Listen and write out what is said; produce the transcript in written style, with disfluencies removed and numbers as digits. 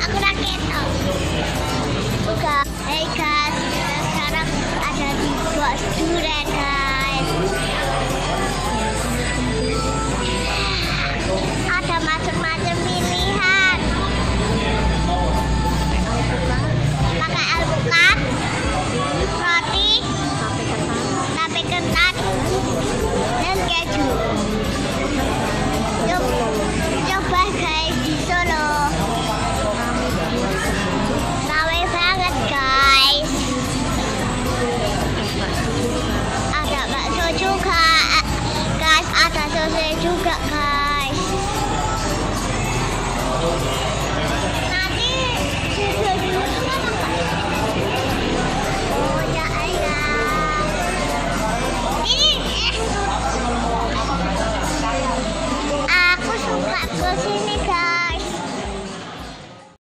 Aku raket. Buka. Hey guys, sekarang ada di Bos Durian guys. Ada macam-macam pilihan. Pakai alpukat, roti, tape ketan, dan keju. Coba guys di Solo. Rame banget guys. Ada bakso juga guys, ada sosis juga guys.